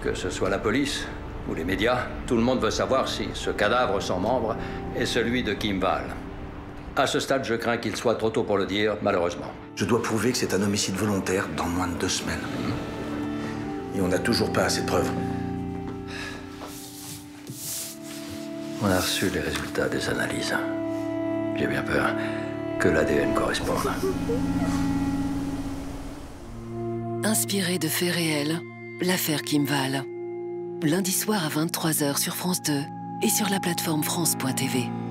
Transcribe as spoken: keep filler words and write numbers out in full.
Que ce soit la police ou les médias, tout le monde veut savoir si ce cadavre sans membre est celui de Kim Wall. À ce stade, je crains qu'il soit trop tôt pour le dire, malheureusement. Je dois prouver que c'est un homicide volontaire dans moins de deux semaines. Et on n'a toujours pas assez de preuves. On a reçu les résultats des analyses. J'ai bien peur que l'A D N corresponde. Inspiré de faits réels, l'affaire Kim Wall. Lundi soir à vingt-trois heures sur France deux et sur la plateforme France point T V.